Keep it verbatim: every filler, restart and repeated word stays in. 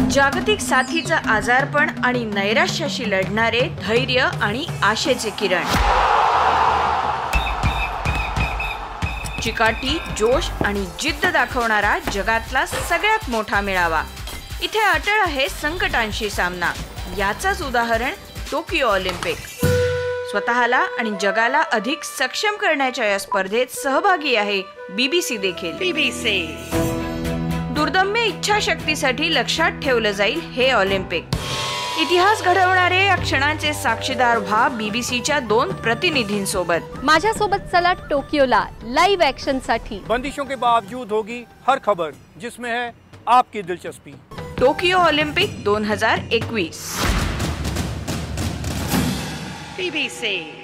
जागतिक साथीचा आजारपण आणि नैराश्याशी लढणारे धैर्य आणि आशेचे किरण, चिकाटी, जोश आणि जिद्द दाखवणारा जगातला सगळ्यात मोठा मेळावा. इथे अटळ आहे संकटांशी सामना. याचंच उदाहरण टोकियो ऑलिम्पिक. स्वतःला आणि जगाला अधिक सक्षम करण्याच्या या स्पर्धेत सहभागी आहे बीबीसी देखील. बीबीसी दुर्दम्य इच्छाशक्तीसाठी लक्षात ठेवलं जाईल हे ऑलिम्पिक. इतिहास घडवणारे या क्षणांचे साक्षीदार व्हा बीबीसीच्या दोन प्रतिनिधींसोबत. माझ्यासोबत चला टोकियोला लाईव्ह ऍक्शन साठी. बंदिशों के बावजूद होगी हर खबर जिसमें है आपकी दिलचस्पी. टोकियो ऑलिम्पिक दोन हजार एकवीस. बीबीसी.